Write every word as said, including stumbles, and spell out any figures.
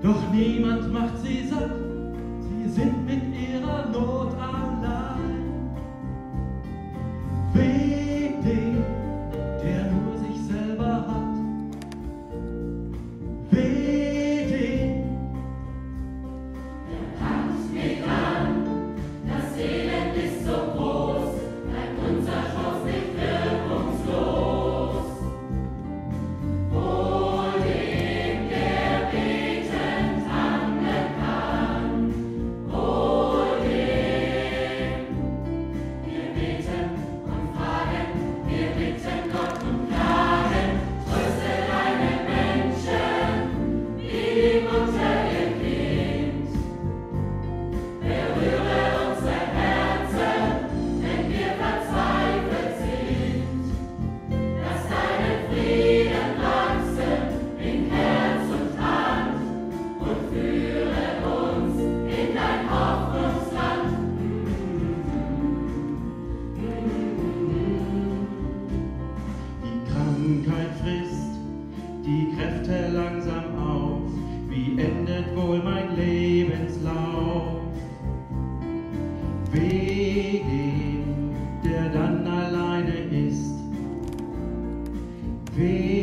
Doch niemand macht sie satt, sie sind mit ihrer Not allein. Weh dem, der nur sich selber hat. Weh dem, der packt nicht an, das Elend ist so groß, bleibt unser Schutz nicht wirkungslos. Wohl dem, der betend handeln kann, wohl dem. Wir beten und fragen, wir bitten Gott und klagen, tröste deine Menschen, wie Mutter ihr Kind. Berühre unsere Herzen, wenn wir verzweifelt sind. Lass deinen Frieden wachsen in Herz und Hand und führe uns in dein Hoffnungsland. die Krankheit frisst die Kräfte langsam auf. Wie endet wohl mein Lebenslauf? Weh dem, der dann alleine ist. Weh